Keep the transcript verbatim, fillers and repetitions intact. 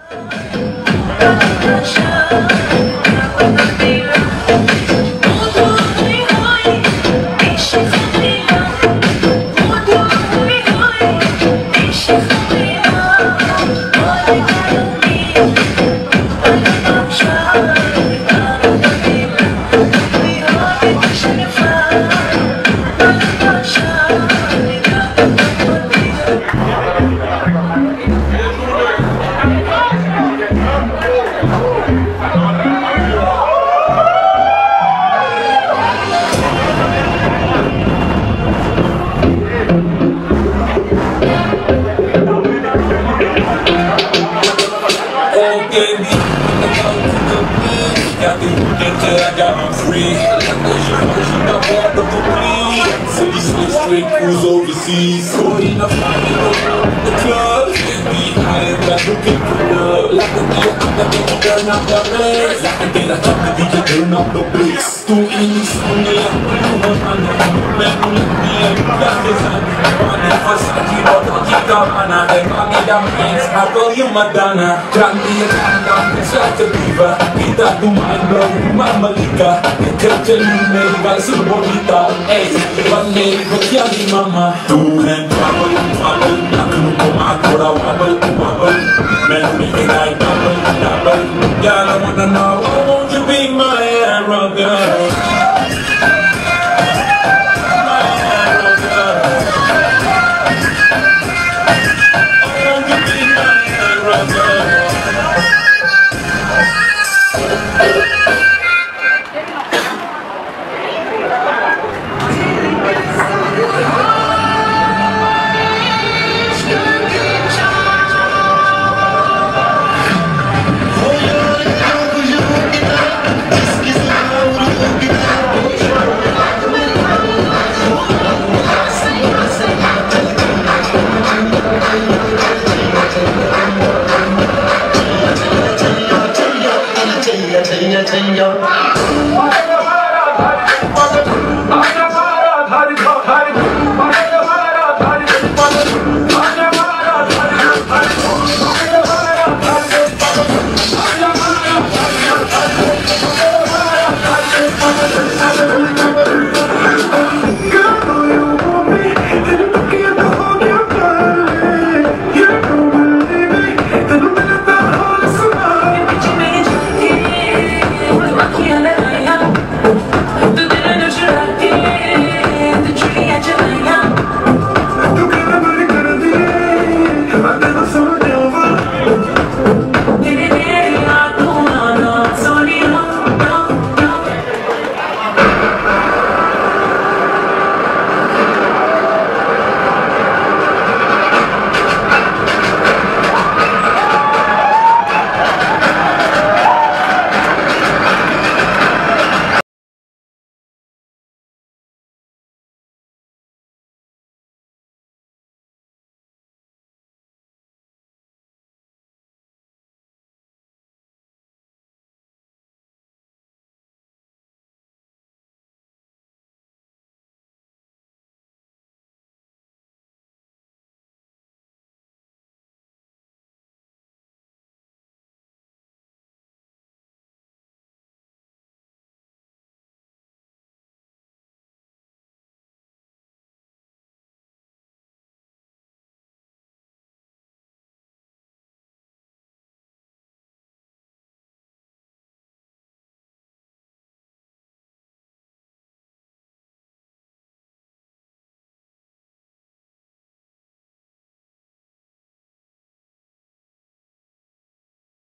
Who's overseas? Holding up the club, be high and back looking for love. Like a deal, I'm gonna turn up the bass. Like a deal, I'm gonna be to turn up the bass. Two in this one, yeah, you want to know. Man, let me and that is on the first time you know to keep up on her. Then I get them hands, I call you Madonna. Drop me a down, it's like a diva. Get that to my blood, my malika. Get your new name, guys, so bonita. Hey, one name, but yeah, mama. Two hand wobble, wobble, knock on my door, wobble, wobble. Man, make it like double, double. Y'all wanna know.